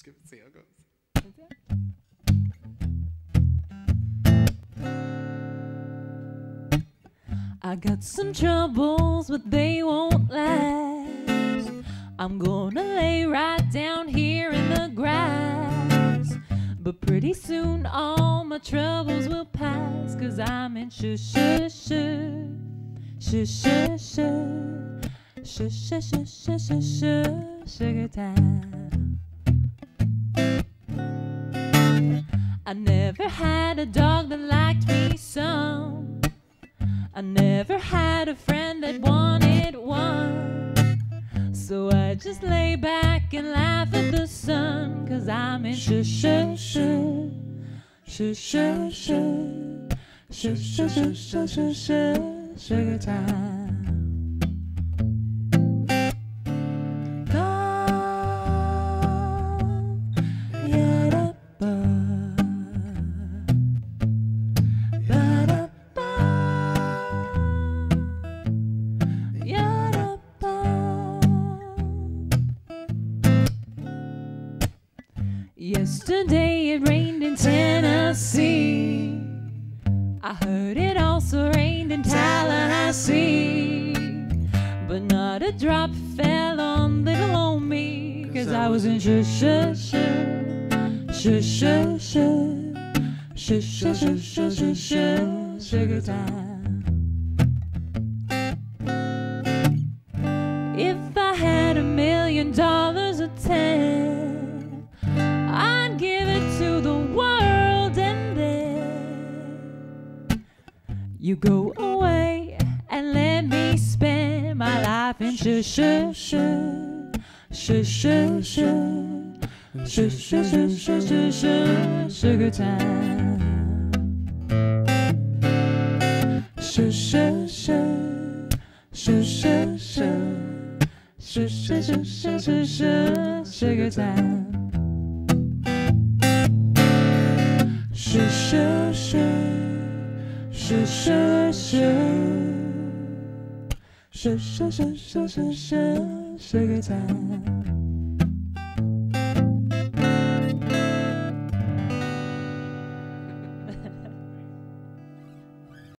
see how it goes. I got some troubles, but they won't last. I'm gonna lay right down here in the grass. But pretty soon all my troubles will pass, 'cause I'm in sugar time. I never had a dog that liked me some. I never had a friend that wanted one. So I just lay back and laugh at the sun, 'cause I'm in sugar time. Yesterday it rained in Tennessee. I heard it also rained in Tallahassee. But not a drop fell on little old me, 'cause I was in sugar time. If I had $1 million or 10, I'd give it to the world, and then you go away and let me spend my life in sugar time. Sugar time. Sugar time.